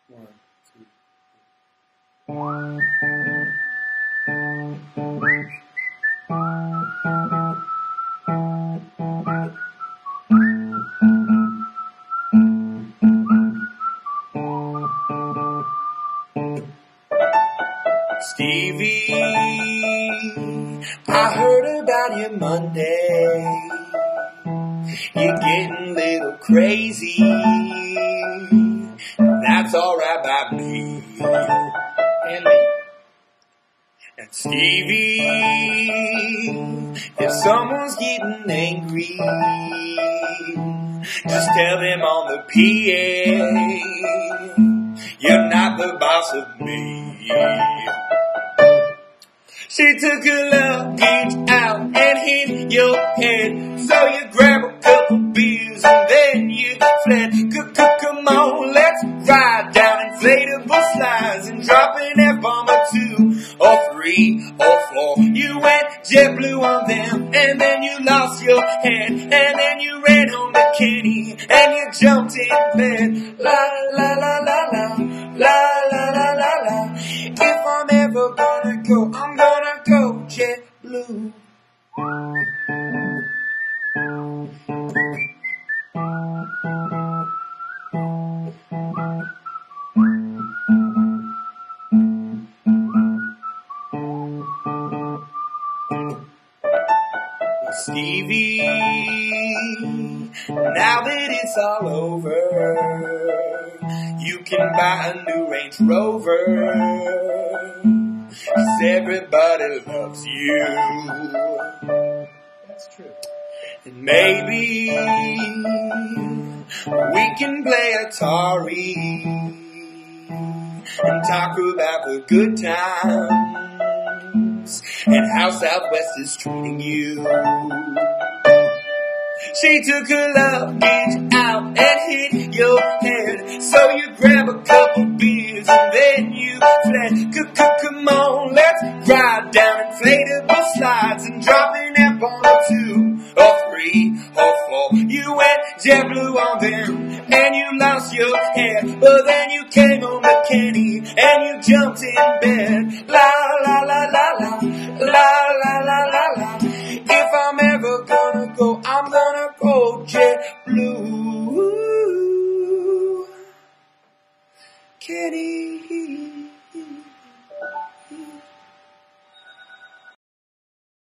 1, 2. Stevie, I heard about you Monday. You're getting a little crazy. That's alright by me. And me. And Stevie, if someone's getting angry, just tell them on the PA, you're not the boss of me. She took her luggage out and hit your head, so you grab a couple beers and then you fled. Come on, let's ride down inflatable slides and drop an F-bomb or 2 or 3 or 4. You went JetBlue on them and then you lost your head, and then you ran home to Kenny and you jumped in bed. La la la la la, la la la la la. If I'm ever gonna go, I'm gonna go JetBlue. Stevie, now that it's all over, you can buy a new Range Rover, 'cause everybody loves you. That's true. And maybe we can play Atari and talk about the good times and how Southwest is treating you. She took her luggage out and hit your head, so you grab a couple beers and then you fled. Come on, let's ride down inflatable slides and drop an F-bomb or 2 or 3 or 4. You went JetBlue on them and you lost your head, but then you came home to Kenny and you jumped in bed. La la la la la, la la.